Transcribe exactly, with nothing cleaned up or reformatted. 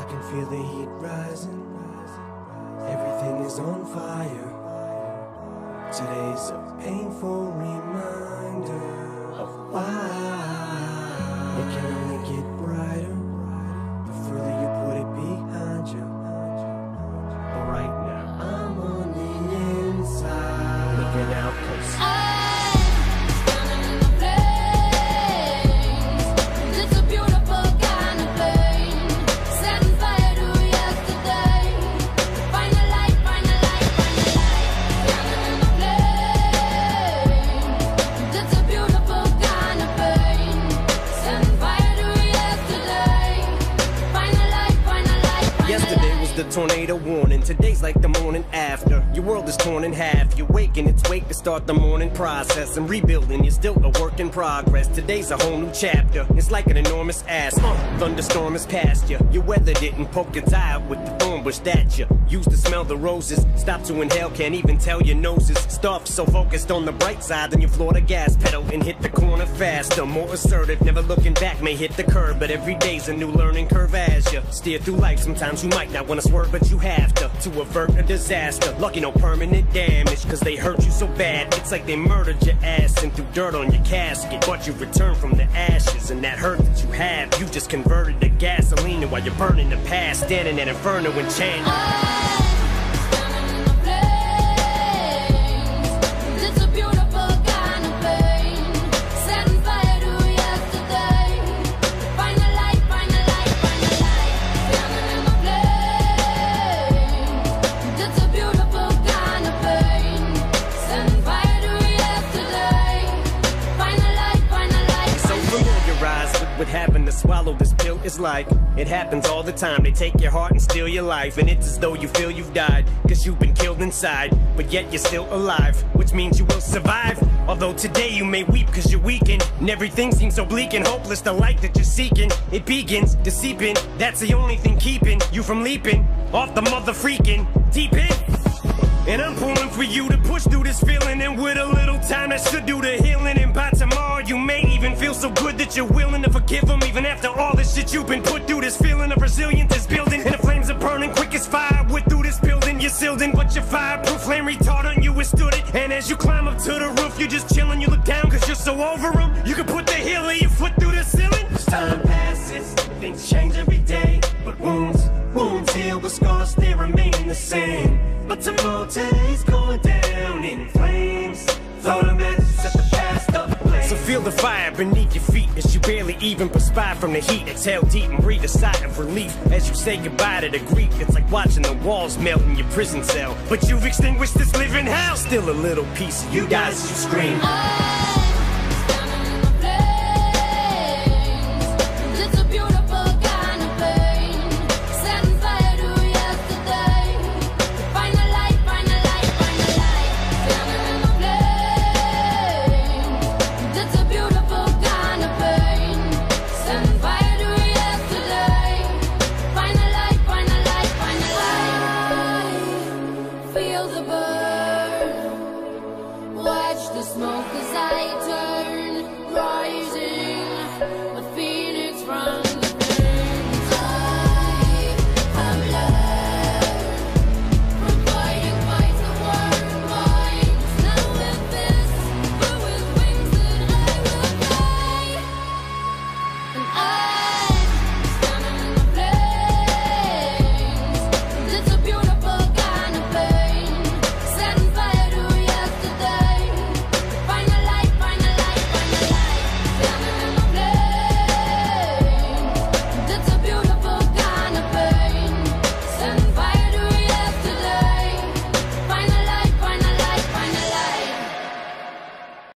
can feel the heat rising. Everything is on fire. Today's a painful reminder of why it can only get brighter the further you put it behind you. But right now I'm on the inside, looking out close. The tornado warning, today's like the morning after. Your world is torn in half. You wake in its wake to start the morning process. And rebuilding, you're still a work in progress. Today's a whole new chapter. It's like an enormous ass. Uh, thunderstorm is past you. Your weather didn't poke its eye out with the thorn bush that you used to smell the roses. Stop to inhale, can't even tell your noses. Stuff so focused on the bright side, then you floor the gas pedal and hit the corner faster. More assertive, never looking back, may hit the curb. But every day's a new learning curve as you steer through life. Sometimes you might not want to swerve, but you have to, to avert a disaster. Lucky no permanent damage, cause they hurt you so bad. It's like they murdered your ass and threw dirt on your casket. But you return from the ashes, and that hurt that you have, you just converted to gasoline. And while you're burning the past, standing in inferno and chanting. What happened to swallow this pill is like it happens all the time. They take your heart and steal your life, and it's as though you feel you've died, cause you've been killed inside, but yet you're still alive, which means you will survive. Although today you may weep cause you're weakened, and everything seems so bleak and hopeless. The light that you're seeking, it begins to seep in. That's the only thing keeping you from leaping off the mother freaking deep end. And I'm pulling for you to push through this feeling, and with a little time that should do the healing. And by tomorrow you may even feel so good that you're willing to forgive them, even after all this shit you've been put through. This feeling of resilience is building, and the flames are burning quick as fire. We're through this building, you're sealed in, but your fireproof flame retardant, you withstood it. And as you climb up to the roof, you're just chilling, you look down cause you're so over them. You can put the heel of your foot through the ceiling. As time passes, things change every day, but wounds, wounds heal, but scars they remain the same. But tomorrow today's going down in flames. Throw the matches, set the past ablaze. So feel the fire beneath your feet as you barely even perspire from the heat. Exhale deep and breathe a sigh of relief as you say goodbye to the grief. It's like watching the walls melt in your prison cell, but you've extinguished this living hell. Still a little piece of you dies as you scream.